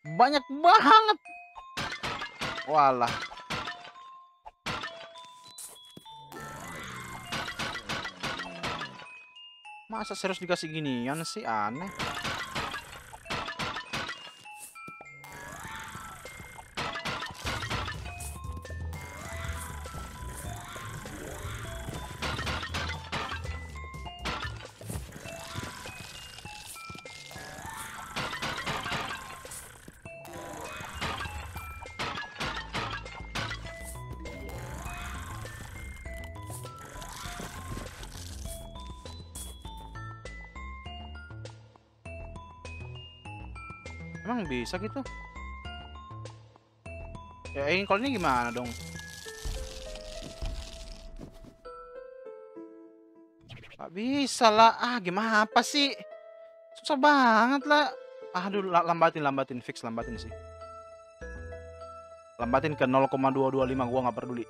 Banyak banget. Walah. Masa serius dikasih ginian sih, aneh. Emang bisa gitu? Ya, ini kalau ini gimana dong? Gak bisa lah. Ah, gimana apa sih? Susah banget lah. Aduh, lambatin, fix lambatin sih. Lambatin ke 0,225, gua nggak peduli.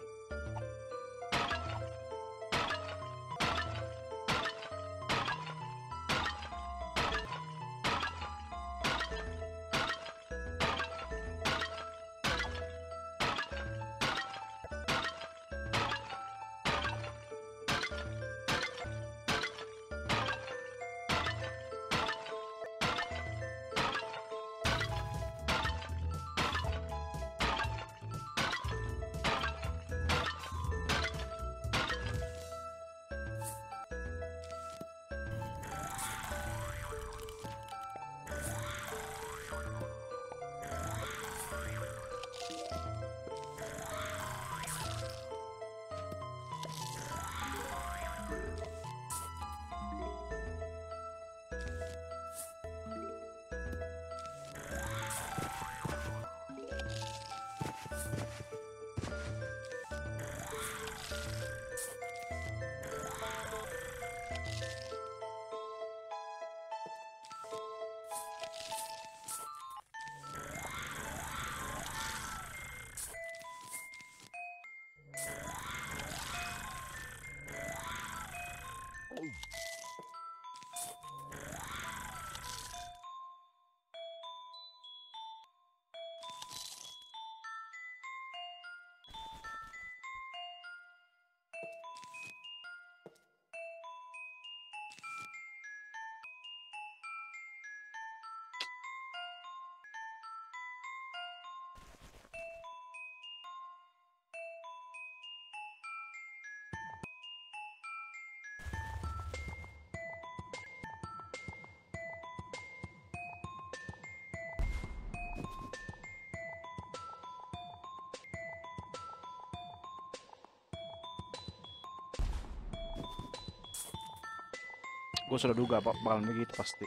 Gue sudah duga bakalan begitu pasti.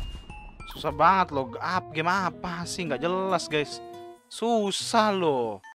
Susah banget loh. Gimana apa sih? Nggak jelas guys. Susah loh.